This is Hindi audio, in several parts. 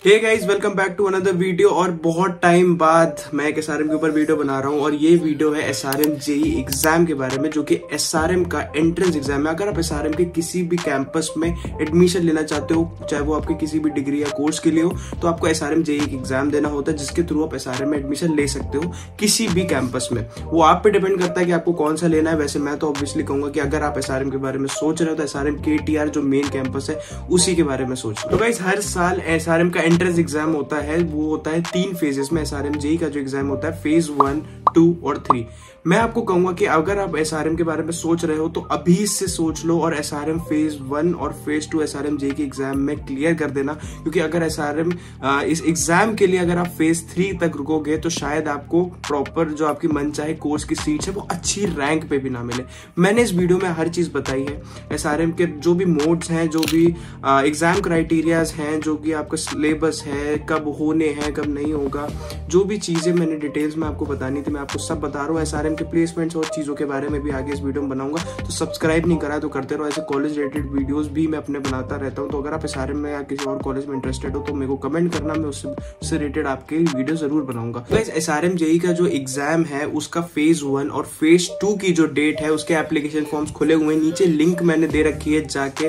Hey guys, welcome back to another video. और बहुत टाइम बाद मैं एक एसआरएम के ऊपर वीडियो बना रहा हूँ और ये वीडियो है एसआरएम जेईई एग्जाम के बारे में, जो कि एसआरएम का एंट्रेंस एग्जाम है। अगर आप एसआरएम के किसी भी कैंपस में एडमिशन लेना चाहते हो, चाहे वो आपके किसी भी डिग्री या कोर्स के लिए हो, तो आपको एसआरएम जेईई एग्जाम देना होता है, जिसके थ्रू आप एसआरएम में एडमिशन ले सकते हो किसी भी कैंपस में। वो आप पे डिपेंड करता है कि आपको कौन सा लेना है। वैसे मैं तो ऑब्वियसली कहूंगा कि अगर आप एसआरएम के बारे में सोच रहे हो तो एसआरएम केटीआर जो मेन कैंपस है उसी के बारे में सोच। तो गाइस, हर साल एसआरएम का एंट्रेंस एग्जाम होता है, वो होता है 3 फेजेस में। एसआरएम जेईई का जो एग्जाम होता है फेज 1, 2 और 3। मैं आपको कहूंगा कि अगर आप एसआरएम के बारे में सोच रहे हो तो अभी से सोच लो और एसआरएम फेज 1 और फेज 2 एसआरएम जेईई के एग्जाम में क्लियर कर देना। क्योंकि अगर एसआरएम इस एग्जाम के लिए अगर आप फेज 3 तक रुकोगे तो शायद आपको प्रॉपर जो आपकी मनचाहे कोर्स की सीट है वो अच्छी रैंक पे भी ना मिले। मैंने इस वीडियो में हर चीज बताई है। एसआरएम के जो भी मोड्स हैं, जो भी एग्जाम क्राइटेरियाज हैं, जो कि आपका सिलेबस है, कब होने हैं, कब नहीं होगा, जो भी चीजें मैंने डिटेल्स में आपको बतानी थी मैं आपको सब बता रहा हूँ। एसआरएम के प्लेसमेंट्स और चीजों के बारे में भी आगे इस वीडियो में बनाऊंगा, तो सब्सक्राइब नहीं करा तो करते रहो। ऐसे कॉलेज रिलेटेड वीडियोस भी मैं अपने बनाता रहता हूँ। तो अगर आप एसआरएम में या किसी और कॉलेज में इंटरेस्टेड हो तो मेरे को कमेंट करना, मैं उससे रिलेटेड आपके वीडियो जरूर बनाऊंगा। गाइस, एसआरएम जेईई का जो एग्जाम है उसका फेज 1 और फेज 2 की जो डेट है उसके एप्लीकेशन फॉर्म्स खुले हुए हैं। नीचे लिंक मैंने दे रखी है, जाके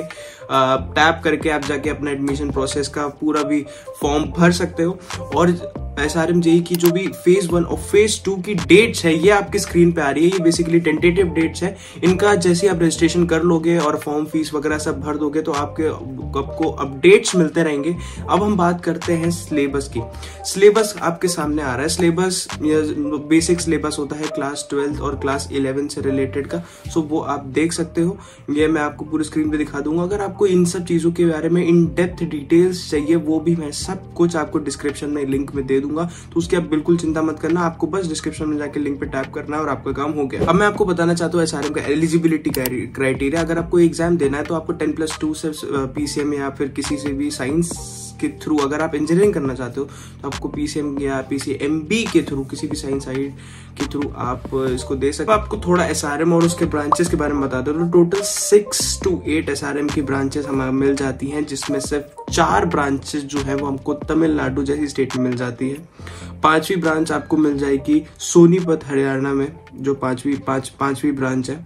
टैप करके आप जाके अपना एडमिशन प्रोसेस का पूरा भी फॉर्म भर सकते हो। और एसआरएम जेईई की जो भी फेज 1 और फेज 2 की डेट्स है ये आपकी स्क्रीन पे आ रही है। ये बेसिकली टेंटेटिव डेट्स है। इनका जैसे आप रजिस्ट्रेशन कर लोगे और फॉर्म फीस वगैरह सब भर दोगे तो आपको अपडेट्स मिलते रहेंगे। अब हम बात करते हैं सिलेबस की। सिलेबस आपके सामने आ रहा है। सिलेबस बेसिक सिलेबस होता है क्लास 12 और क्लास 11 से रिलेटेड का, सो वो आप देख सकते हो। ये मैं आपको पूरी स्क्रीन पे दिखा दूंगा। अगर आपको इन सब चीजों के बारे में इन डेप्थ डिटेल्स चाहिए, वो भी मैं सब कुछ आपको डिस्क्रिप्शन में लिंक में दे दूंगा, तो उसकी आप बिल्कुल चिंता मत करना। आपको बस डिस्क्रिप्शन में जाके लिंक पे टैप करना है और आपका काम हो गया। अब मैं आपको बताना चाहता हूँ एसआरएम का एलिजिबिलिटी क्राइटेरिया। अगर आपको एग्जाम देना है तो आपको 10+2 से पीसीएम या फिर किसी से भी साइंस के थ्रू, अगर आप इंजीनियरिंग करना चाहते हो तो आपको पीसीएम या पीसीएमबी के थ्रू, किसी भी साइंस साइड के थ्रू आप इसको दे सकते हो। आपको थोड़ा एसआरएम और उसके ब्रांचेस के बारे में बता दो तो टोटल 6 to 8 एसआरएम की ब्रांचेस हमें मिल जाती हैं, जिसमें सिर्फ 4 ब्रांचेस जो है वो हमको तमिलनाडु जैसी स्टेट में मिल जाती है। 5वीं ब्रांच आपको मिल जाएगी सोनीपत हरियाणा में, जो पांचवी ब्रांच है।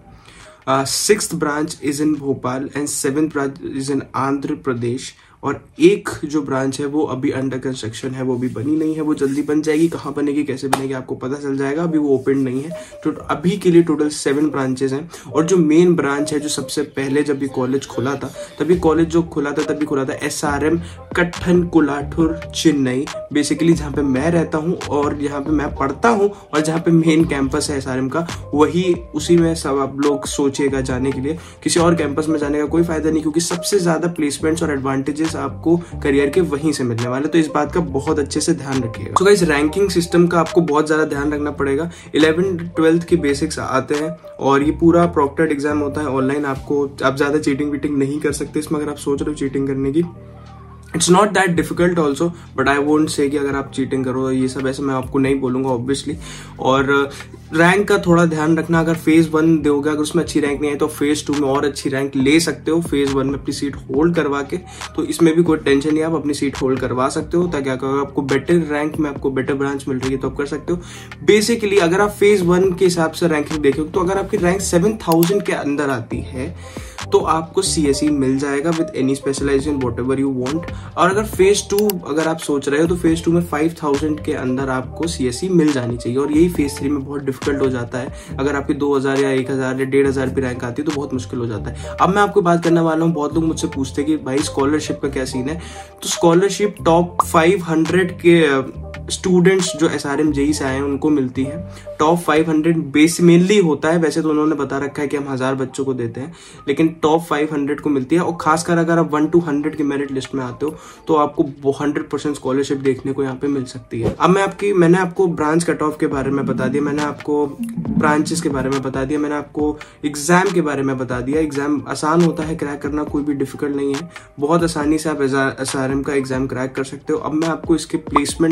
6th branch is in Bhopal and 7th branch is in Andhra Pradesh. और एक जो ब्रांच है वो अभी अंडर कंस्ट्रक्शन है, वो भी बनी नहीं है, वो जल्दी बन जाएगी। कहाँ बनेगी, कैसे बनेगी, आपको पता चल जाएगा, अभी वो ओपन नहीं है। तो अभी के लिए टोटल 7 ब्रांचेस हैं। और जो मेन ब्रांच है, जो सबसे पहले जब ये कॉलेज खुला था, तभी खुला था एसआरएम कट्ठनकुलाथुर चेन्नई, बेसिकली जहाँ पे मैं रहता हूँ और यहाँ पे मैं पढ़ता हूँ और जहाँ पे मेन कैंपस है एसआरएम का, वही उसी में सब आप लोग सोचिएगा जाने के लिए। किसी और कैंपस में जाने का कोई फायदा नहीं, क्योंकि सबसे ज्यादा प्लेसमेंट्स और एडवांटेजेस आपको करियर के वहीं से मिलने वाले। तो इस बात का बहुत अच्छे से ध्यान रखिएगा। तो गाइस, रैंकिंग सिस्टम का आपको बहुत ज्यादा ध्यान रखना पड़ेगा। 11th-12th के बेसिक्स आते हैं और ये पूरा प्रॉक्टर्ड एग्जाम होता है ऑनलाइन। आप ज्यादा चीटिंग वीटिंग नहीं कर सकते इसमें। अगर आप सोच रहे हो चीटिंग करने की, it's not that difficult also, but I won't say कि अगर आप चीटिंग करो ये सब, ऐसे मैं आपको नहीं बोलूंगा ऑब्वियसली। और रैंक का थोड़ा ध्यान रखना। अगर फेज 1 दोगे, अगर उसमें अच्छी रैंक नहीं है तो फेज 2 में और अच्छी रैंक ले सकते हो। फेज 1 में अपनी सीट होल्ड करवा के, तो इसमें भी कोई टेंशन नहीं, आप अपनी सीट होल्ड करवा सकते हो, ताकि अगर आपको बेटर रैंक में आपको बेटर ब्रांच मिल रही है तो आप कर सकते हो। बेसिकली अगर आप फेज 1 के हिसाब से रैंकिंग देखोगे तो अगर आपकी रैंक 7000 के अंदर आती है तो आपको सीएसई मिल जाएगा with any specialisation whatever you want. और अगर फेज 2 अगर आप सोच रहे हो तो फेज 2 में 5000 के अंदर आपको सीएसई मिल जानी चाहिए। और यही फेज 3 में बहुत डिफिकल्ट हो जाता है। अगर आपकी 2000 या 1000 या 1500 भी रैंक आती है तो बहुत मुश्किल हो जाता है। अब मैं आपको बात करने वाला हूँ, बहुत लोग मुझसे पूछते हैं कि भाई स्कॉलरशिप का क्या सीन है। तो स्कॉलरशिप टॉप 500 के स्टूडेंट्स जो एसआरएम जेईई से आए हैं उनको मिलती है। टॉप 500 बेस मेनली होता है, वैसे तो उन्होंने बता रखा है कि हम 1000 बच्चों को देते हैं, लेकिन टॉप 500 को मिलती है। और खासकर अगर आप 1 to 100 की मेरिट लिस्ट में आते हो तो आपको 100% स्कॉलरशिप देखने को यहाँ पे मिल सकती है। अब मैंने आपको ब्रांच कट ऑफ के बारे में बता दिया, मैंने आपको ब्रांचेस के बारे में बता दिया, मैंने आपको एग्जाम के बारे में बता दिया। एग्जाम आसान होता है, क्रैक करना कोई भी डिफिकल्ट नहीं है, बहुत आसानी से आप एसआरएम का एग्जाम क्रैक कर सकते हो। अब मैं आपको इसके प्लेसमेंट्स और इसके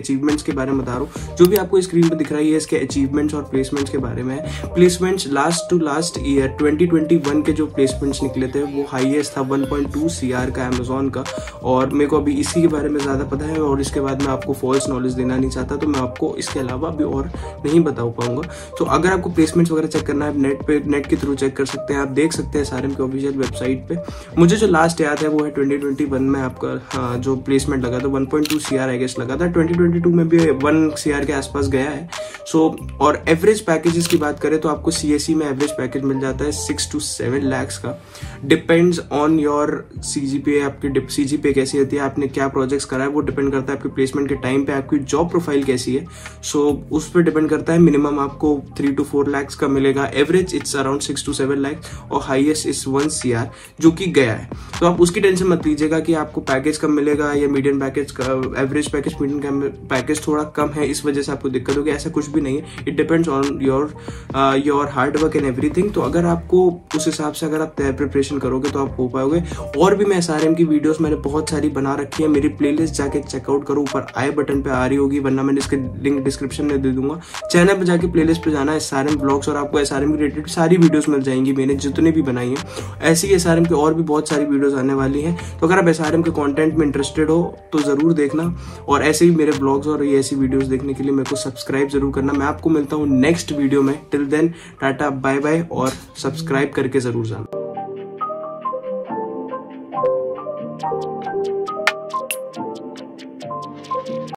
अचीवमेंट्स के बारे में बता रहा हूँ। जो भी आपको स्क्रीन पर दिख रहा है ये इसके अचीवमेंट्स और प्लेसमेंट्स के बारे में है। प्लेसमेंट्स लास्ट ईयर 2021 के जो प्लेसमेंट्स निकले थे वो हाईएस्ट था 1.2 CR का अमेजोन का, और मेरे को अभी इसी के बारे में ज़्यादा पता है और इसके बाद मैं आपको फॉल्स नॉलेज देना नहीं चाहता, तो मैं आपको इसके अलावा अभी और नहीं बता पाऊंगा। तो अगर आपको प्लेसमेंट्स वगैरह चेक करना है नेट के थ्रू चेक कर सकते हैं, आप देख सकते हैं SRM के ऑफिशियल वेबसाइट पे। मुझे जो लास्ट याद है वो है 2021 में आपका जो प्लेसमेंट लगा था 1.2 CR आई गेस लगा था। 2022 में भी 1 CR के आसपास गया है। और एवरेज पैकेजेस की बात करें तो आपको CSE में एवरेज पैकेज मिल जाता है 6 to 7 lakhs का। डिपेंड्स ऑन योर CGPA, आपकी CGPA कैसी होती है, आपने क्या प्रोजेक्ट्स करा है वो डिपेंड करता है आपके प्लेसमेंट के टाइम पे, आपकी जॉब प्रोफाइल कैसी है। उस पर डिपेंड करता है। मिनिमम आपको 3 to 4 lakhs का मिलेगा, average it's around 6 to 7 lakhs और हाईएस्ट इज 1 CR जो कि गया है। तो आप उसकी टेंशन मत लीजिएगा कि आपको पैकेज कम मिलेगा या मीडियम पैकेज का, एवरेज पैकेज मीडियम पैकेज थोड़ा कम है इस वजह से आपको दिक्कत होगी, ऐसा कुछ भी नहीं है। It depends on your hard work and everything. तो अगर आपको उस हिसाब से अगर आप प्रिपरेशन करोगे तो आप हो पाओगे। और भी मैं SRM की वीडियोस मैंने बहुत सारी बना रखी है, मेरी प्लेलिस्ट जाके चेकआउट करो, ऊपर आई बटन पे आ रही होगी, वरना मैंने इसके लिंक डिस्क्रिप्शन में दे दूंगा। चैनल पे जाके प्लेलिस्ट पे जाना है SRM ब्लॉग्स और आपको SRM की रिलेटेड सारी वीडियोस मिल जाएंगी, मैंने जितने भी बनाई है। ऐसी ही SRM की और भी बहुत सारी वीडियोस आने वाली हैं। तो अगर आप SRM के कंटेंट में इंटरेस्टेड हो तो जरूर देखना, और ऐसे ही मेरे ब्लॉग्स और ये ऐसी वीडियोस देखने के लिए मेरे को सब्सक्राइब जरूर करना। मैं आपको मिलता हूँ नेक्स्ट वीडियो में। Till then tata bye bye, और सब्सक्राइब करके जरूर जाना।